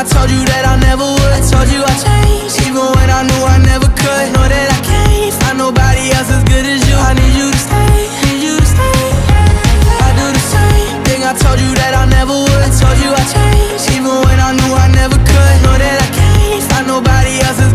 told you that I never would. I told you I changed, even when I knew I never could. Know that I can't find nobody else as good as you. I need you to stay, need you to stay. I do the same thing, I told you that I never would. I told you I changed, even when I knew I never could. Know that I can't find nobody else as